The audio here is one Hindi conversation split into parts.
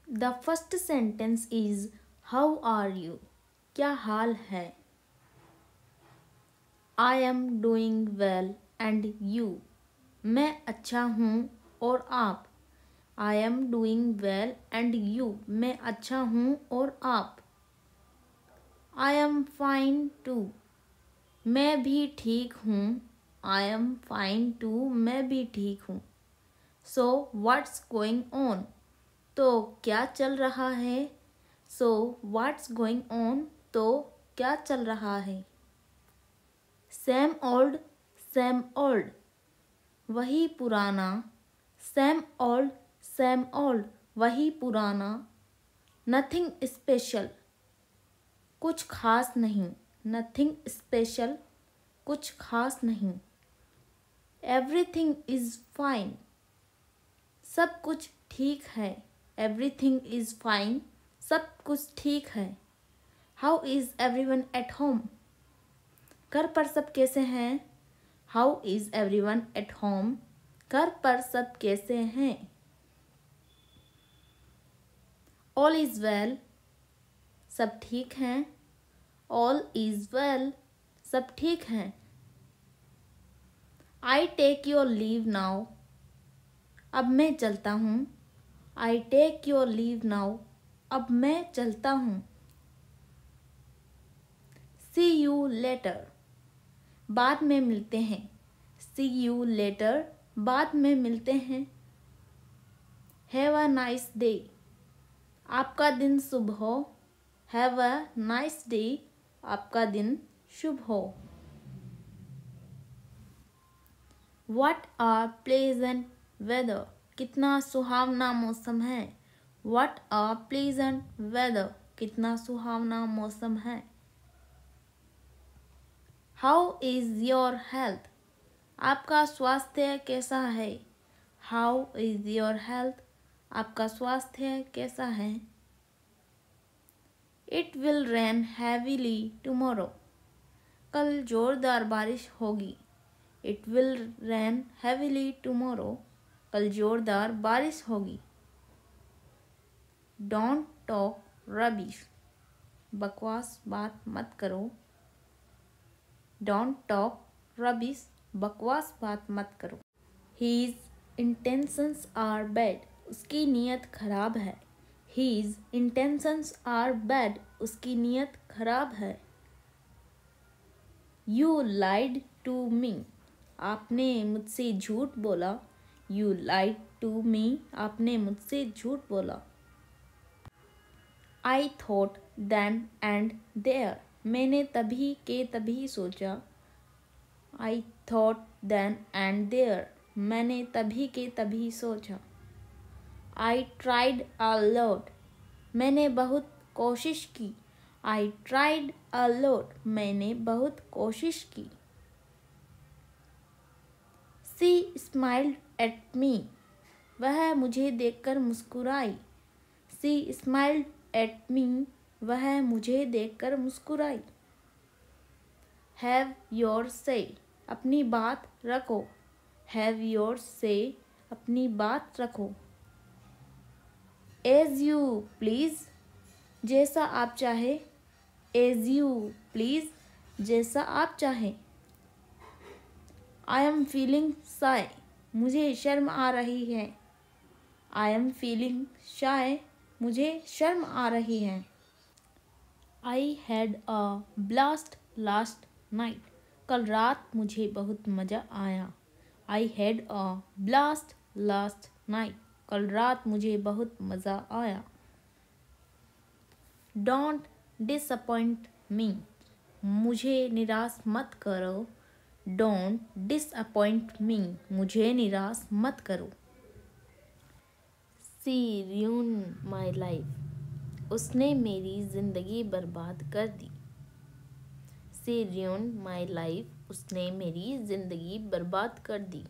The first sentence is how are you? क्या हाल है? I am doing well and you? मैं अच्छा हूँ और आप? I am doing well and you? मैं अच्छा हूँ और आप? I am fine too. मैं भी ठीक हूँ. I am fine too. मैं भी ठीक हूँ. So what's going on? तो क्या चल रहा है? So what's going on? तो क्या चल रहा है? Same old, same old. वही पुराना. Same old, same old. वही पुराना. Nothing special. कुछ खास नहीं. Nothing special. कुछ खास नहीं. Everything is fine. सब कुछ ठीक है. Everything is fine. सब कुछ ठीक है. How is everyone at home? घर पर सब कैसे हैं? How is everyone at home? घर पर सब कैसे हैं? All is well. सब ठीक हैं. All is well. सब ठीक हैं. I take your leave now. अब मैं चलता हूँ. I take your leave now. अब मैं चलता हूँ. See you later. बाद में मिलते हैं. See you later. बाद में मिलते हैं. Have a nice day. आपका दिन शुभ हो. Have a nice day. आपका दिन शुभ हो. What a pleasant weather. कितना सुहावना मौसम है. What a pleasant weather. कितना सुहावना मौसम है. How is your health? आपका स्वास्थ्य कैसा है? How is your health? आपका स्वास्थ्य कैसा है? It will rain heavily tomorrow. कल जोरदार बारिश होगी. It will rain heavily tomorrow. कल जोरदार बारिश होगी. Don't talk rubbish. बकवास बात मत करो. Don't talk rubbish. बकवास बात मत करो. His intentions are bad. उसकी नीयत खराब है. His intentions are bad. उसकी नीयत खराब है. You lied to me. आपने मुझसे झूठ बोला. You lied to me. आपने मुझसे झूठ बोला. I thought then and there. मैंने तभी के तभी सोचा. I thought then and there. मैंने तभी के तभी सोचा. I tried a lot. मैंने बहुत कोशिश की. I tried a lot. मैंने बहुत कोशिश की. She smiled at me. वह मुझे देखकर मुस्कुराई. She smiled at me. वह मुझे देखकर मुस्कुराई. Have your say. अपनी बात रखो. Have your say. अपनी बात रखो. As you please. जैसा आप चाहे. As you please. जैसा आप चाहे. I am feeling shy. मुझे शर्म आ रही है. I am feeling shy. मुझे शर्म आ रही है. I had a blast last night. कल रात मुझे बहुत मज़ा आया. I had a blast last night. कल रात मुझे बहुत मज़ा आया. Don't disappoint me. मुझे निराश मत करो. Don't disappoint me. मुझे निराश मत करो. She ruined my life. उसने मेरी ज़िंदगी बर्बाद कर दी. She ruined my life. उसने मेरी ज़िंदगी बर्बाद कर दी.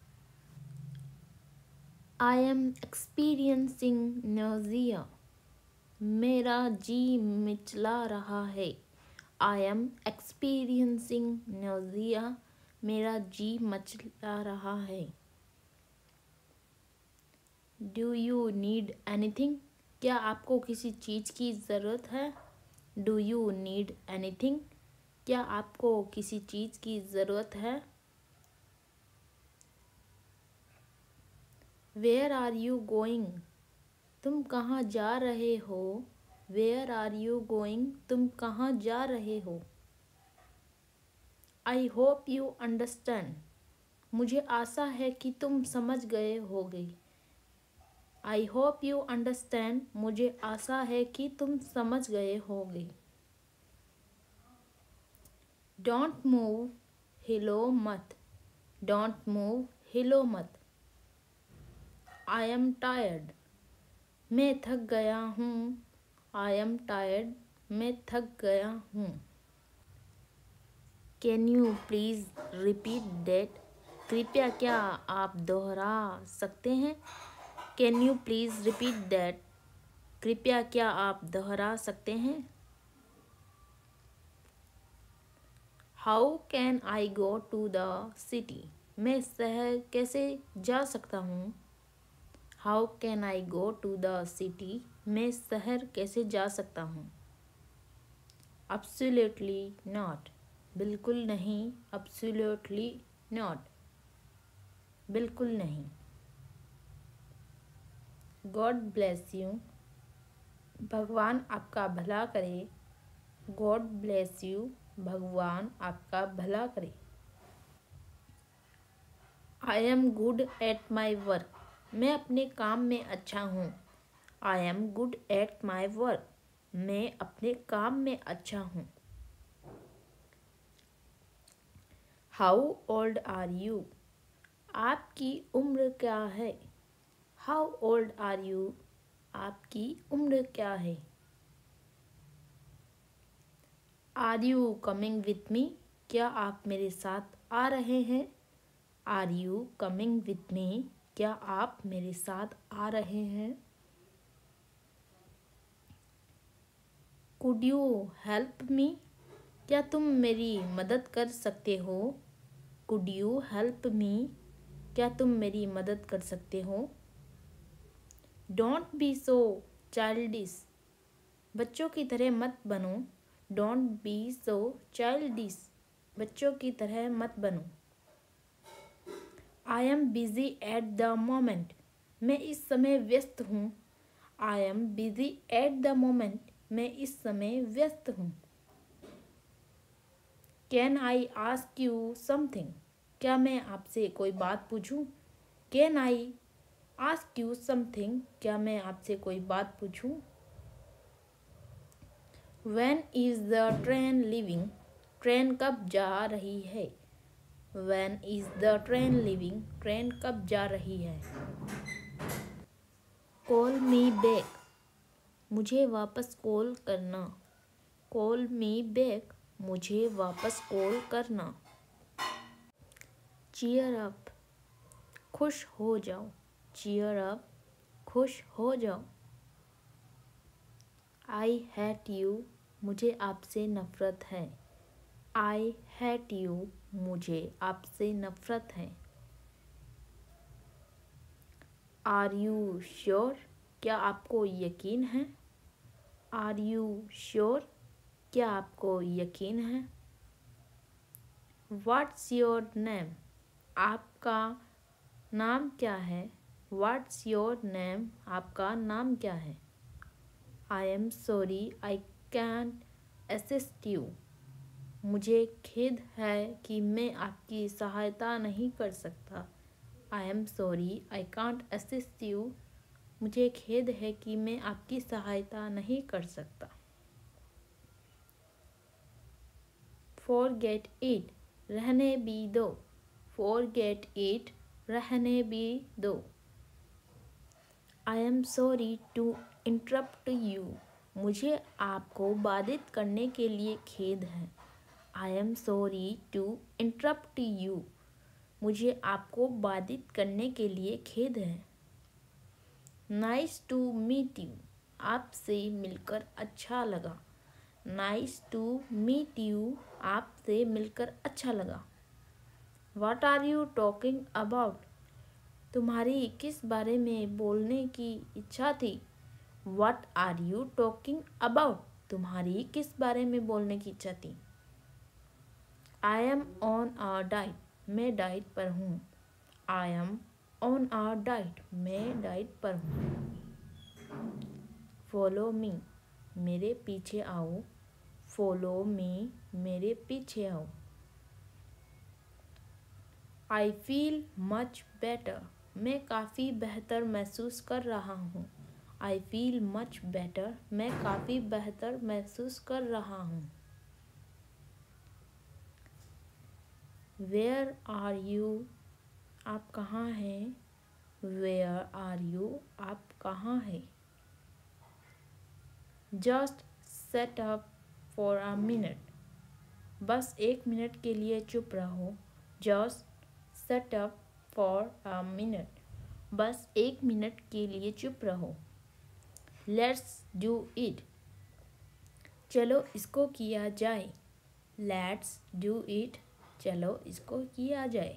I am experiencing nausea. मेरा जी मिचला रहा है. I am experiencing nausea. मेरा जी मचला रहा है. Do you need anything? क्या आपको किसी चीज़ की ज़रूरत है? Do you need anything? क्या आपको किसी चीज़ की ज़रूरत है? Where are you going? तुम कहाँ जा रहे हो? Where are you going? तुम कहाँ जा रहे हो? I hope you understand. मुझे आशा है कि तुम समझ गए होगे। I hope you understand. मुझे आशा है कि तुम समझ गए होगे। डोंट मूव, हिलो मत। डोंट मूव, हिलो मत। I am tired. मैं थक गया हूँ। I am tired. मैं थक गया हूँ। Can you please repeat that? कृपया क्या आप दोहरा सकते हैं? Can you please repeat that? कृपया क्या आप दोहरा सकते हैं? How can I go to the city? मैं शहर कैसे जा सकता हूँ? How can I go to the city? मैं शहर कैसे जा सकता हूँ? Absolutely not. बिल्कुल नहीं। Absolutely not. बिल्कुल नहीं। God bless you. भगवान आपका भला करे। God bless you. भगवान आपका भला करे। I am good at my work. मैं अपने काम में अच्छा हूँ। I am good at my work. मैं अपने काम में अच्छा हूँ। How old are you? आपकी उम्र क्या है? How old are you? आपकी उम्र क्या है? Are you coming with me? क्या आप मेरे साथ आ रहे हैं? Are you coming with me? क्या आप मेरे साथ आ रहे हैं? Could you help me? क्या तुम मेरी मदद कर सकते हो? Could you help me? क्या तुम मेरी मदद कर सकते हो? Don't be so childish. बच्चों की तरह मत बनो। Don't be so childish. बच्चों की तरह मत बनो। I am busy at the moment. मैं इस समय व्यस्त हूँ। I am busy at the moment. मैं इस समय व्यस्त हूँ। Can I ask you something? क्या मैं आपसे कोई बात पूछूं? Can I ask you something? क्या मैं आपसे कोई बात पूछूं? When is the train leaving? Train कब जा रही है? When is the train leaving? Train कब जा रही है? Call me back. मुझे वापस कॉल करना। Call me back. मुझे वापस कॉल करना। Cheer up. खुश हो जाओ। Cheer up. खुश हो जाओ। I hate you. मुझे आपसे नफरत है। I hate you. मुझे आपसे नफरत है। Are you sure? क्या आपको यकीन है? Are you sure? क्या आपको यकीन है? What's your name? आपका नाम क्या है? What's your name? आपका नाम क्या है? I am sorry, I can't assist you. मुझे खेद है कि मैं आपकी सहायता नहीं कर सकता। I am sorry, I can't assist you. मुझे खेद है कि मैं आपकी सहायता नहीं कर सकता। Forget it. रहने भी दो। Forget it. रहने भी दो। I am sorry to interrupt you. मुझे आपको बाधित करने के लिए खेद है। I am sorry to interrupt you. मुझे आपको बाधित करने के लिए खेद है। Nice to meet you. आपसे मिलकर अच्छा लगा। Nice to meet you. आपसे मिलकर अच्छा लगा। What are you talking about? तुम्हारी किस बारे में बोलने की इच्छा थी? What are you talking about? तुम्हारी किस बारे में बोलने की इच्छा थी? I am on a diet. मैं डाइट पर हूँ. I am on a diet. मैं डाइट पर हूँ. Follow me. मेरे पीछे आओ. Follow me. मेरे पीछे आओ. I feel much better. मैं काफ़ी बेहतर महसूस कर रहा हूँ. I feel much better. मैं काफ़ी बेहतर महसूस कर रहा हूँ. Where are you? आप कहाँ हैं? Where are you? आप कहाँ हैं? Just shut up for a minute. बस 1 मिनट के लिए चुप रहो. Just shut up for a minute. बस 1 मिनट के लिए चुप रहो. Let's do it. चलो इसको किया जाए. Let's do it. चलो इसको किया जाए.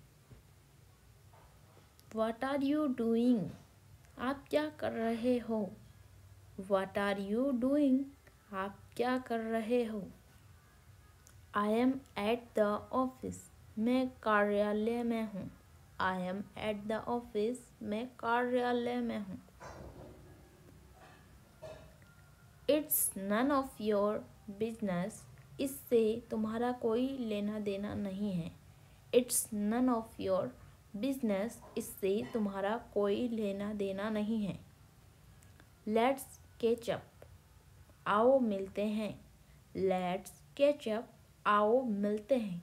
What are you doing? आप क्या कर रहे हो? What are you doing? आप क्या कर रहे हो? I am at the office. मैं कार्यालय में हूँ. I am at the office. मैं कार्यालय में हूँ. It's none of your business. इससे तुम्हारा कोई लेना देना नहीं है. It's none of your business. इससे तुम्हारा कोई लेना देना नहीं है. Let's catch up. आओ मिलते हैं. Let's catch up. आओ मिलते हैं.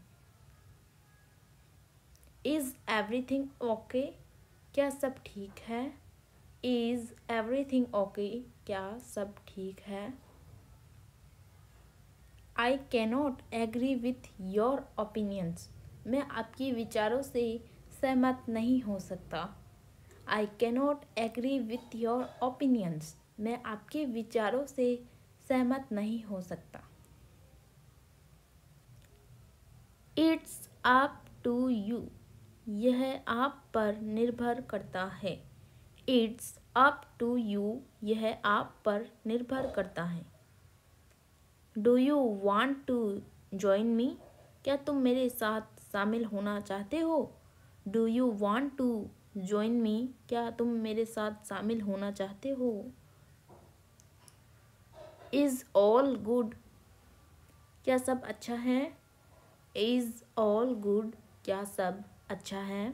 Is everything okay? क्या सब ठीक है? Is everything okay? क्या सब ठीक है? I cannot agree with your opinions. मैं आपके विचारों से सहमत नहीं हो सकता. I cannot agree with your opinions. मैं आपके विचारों से सहमत नहीं हो सकता. It's up to you. यह आप पर निर्भर करता है. It's up to you. यह आप पर निर्भर करता है. Do you want to join me? क्या तुम मेरे साथ शामिल होना चाहते हो? Do you want to join me? क्या तुम मेरे साथ शामिल होना चाहते हो? Is all good? क्या सब अच्छा है? Is all good? क्या सब अच्छा है?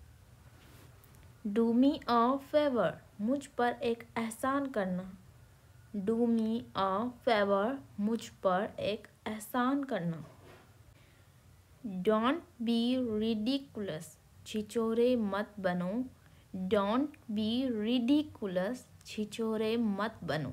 Do me a favor. मुझ पर एक एहसान करना. Do me a favor. मुझ पर एक एहसान करना. Don't be ridiculous. छिछोरे मत बनो. Don't be ridiculous. छिछोरे मत बनो.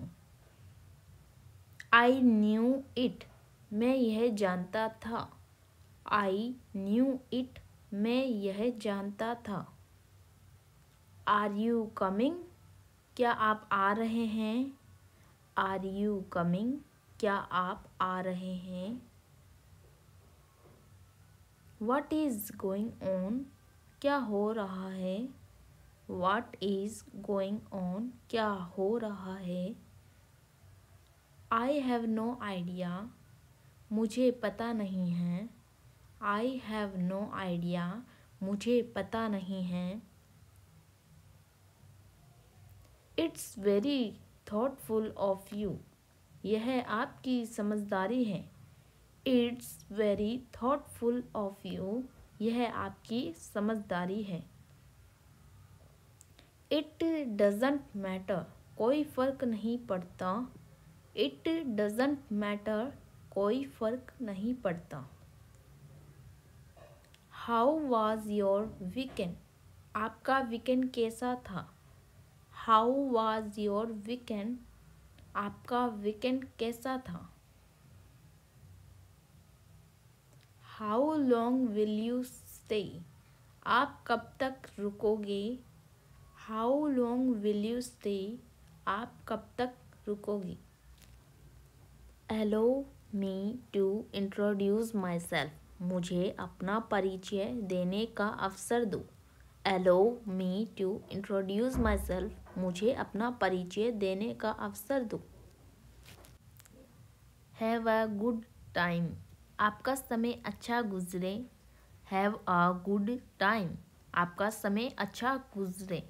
I knew it. मैं यह जानता था. I knew it. मैं यह जानता था. Are you coming? क्या आप आ रहे हैं? Are you coming? क्या आप आ रहे हैं? What is going on? क्या हो रहा है? What is going on? क्या हो रहा है? I have no idea. मुझे पता नहीं है. I have no idea. मुझे पता नहीं है. It's very thoughtful of you. यह आपकी समझदारी है. It's very thoughtful of you. यह आपकी समझदारी है. It doesn't matter. कोई फर्क नहीं पड़ता. It doesn't matter. कोई फर्क नहीं पड़ता. How was your weekend? आपका वीकेंड कैसा था? How was your weekend? आपका वीकेंड कैसा था? How long will you stay? आप कब तक रुकोगे? How long will you stay? आप कब तक रुकोगे? Allow me to introduce myself. मुझे अपना परिचय देने का अवसर दो. Allow me to introduce myself. मुझे अपना परिचय देने का अवसर दो। हैव अ गुड टाइम, आपका समय अच्छा गुजरे। हैव अ गुड टाइम, आपका समय अच्छा गुजरे।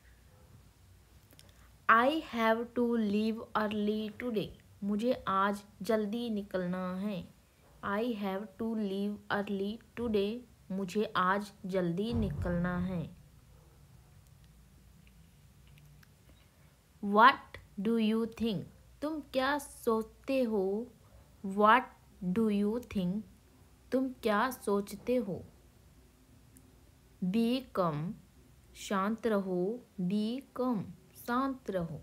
I have to leave early today, मुझे आज जल्दी निकलना है। I have to leave early today, मुझे आज जल्दी निकलना है। What do you think, तुम क्या सोचते हो। What do you think, तुम क्या सोचते हो। Be calm, शांत रहो। Be calm, शांत रहो।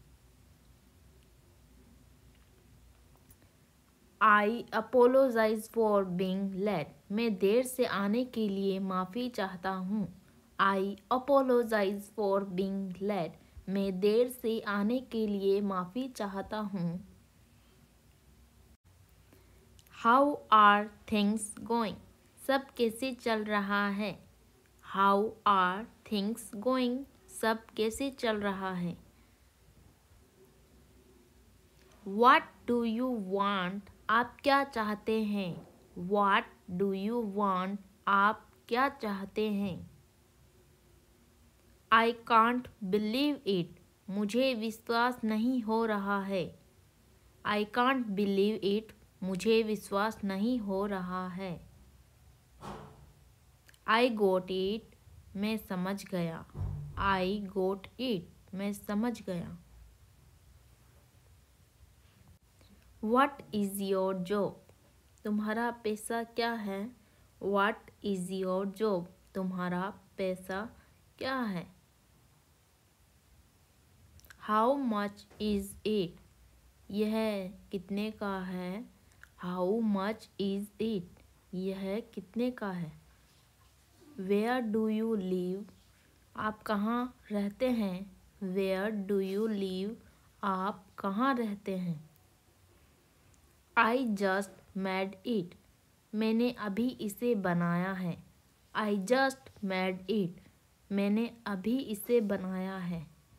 I apologize for being late, मैं देर से आने के लिए माफ़ी चाहता हूँ। I apologize for being late, मैं देर से आने के लिए माफ़ी चाहता हूँ। How are things going, सब कैसे चल रहा है। How are things going, सब कैसे चल रहा है। What do you want, आप क्या चाहते हैं। What do you want, आप क्या चाहते हैं। I can't believe it, मुझे विश्वास नहीं हो रहा है। I can't believe it, मुझे विश्वास नहीं हो रहा है। I got it, मैं समझ गया। I got it, मैं समझ गया। What is your job, तुम्हारा पेशा क्या है। What is your job, तुम्हारा पेशा क्या है। How much is it, यह कितने का है। How much is it, यह कितने का है। Where do you live, आप कहाँ रहते हैं। Where do you live, आप कहाँ रहते हैं। I just made it, मैंने अभी इसे बनाया है। I just made it, मैंने अभी इसे बनाया है।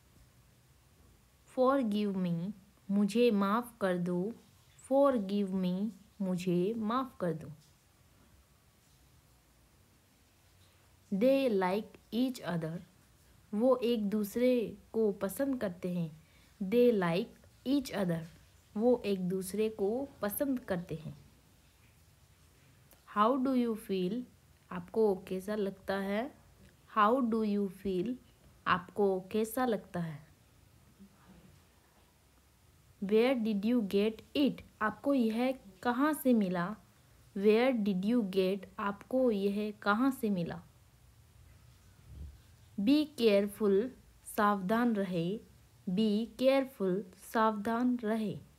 Forgive me, मुझे माफ़ कर दो। Forgive me, मुझे माफ़ कर दो। They like each other, वो एक दूसरे को पसंद करते हैं। They like each other, वो एक दूसरे को पसंद करते हैं। How do you feel, आपको कैसा लगता है। How do you feel, आपको कैसा लगता है। Where did you get it, आपको यह कहाँ से मिला। Where did you get, आपको यह कहाँ से मिला। Be careful, सावधान रहे। Be careful, सावधान रहे।